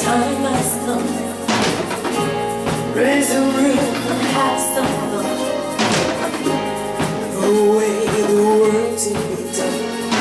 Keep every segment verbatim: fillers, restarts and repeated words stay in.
time has come. Raise the roof and have some fun. The way the work to be done.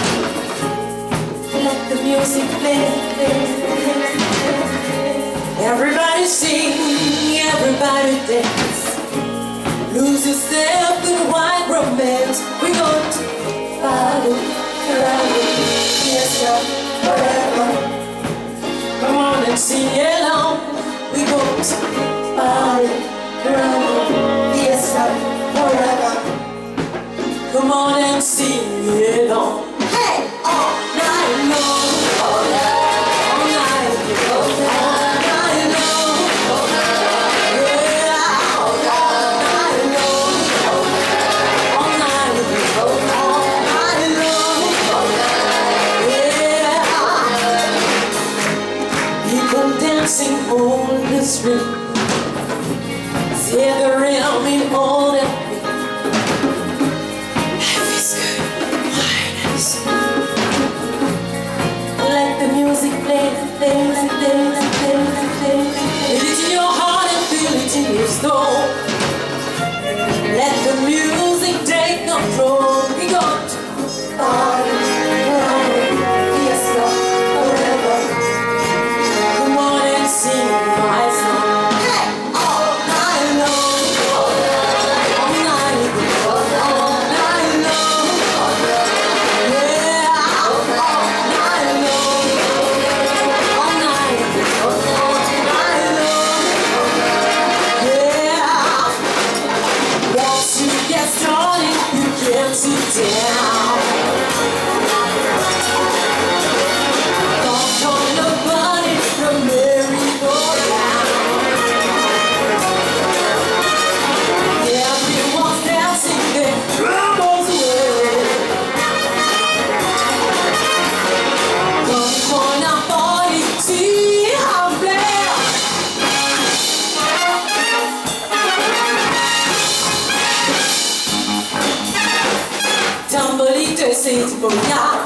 Let the music play, play, play, play. Everybody sing, everybody dance. Lose yourself in white romance. We're going to follow forever. Yes, forever. Come on and sing along. We're going to follow forever. Yes, forever. Come on and sing along. Hey, all night long. All night, all night, all night long. All night, yeah, all night long. All night, all night, all night long. All night, yeah. People dancing on the street, gathering in all that. Feel it in your heart and feel it in your soul. Let the music take control. We got to party, party, yes, forever. Come on and sing my song. Hey, all night long, all night, all night, all night long, yeah, all night long, all night, all night. Sit down. Don't call nobody from merry-go-round. Everyone's dancing their troubles away. Come on now, party, see how bad. Tamborito e senti boia.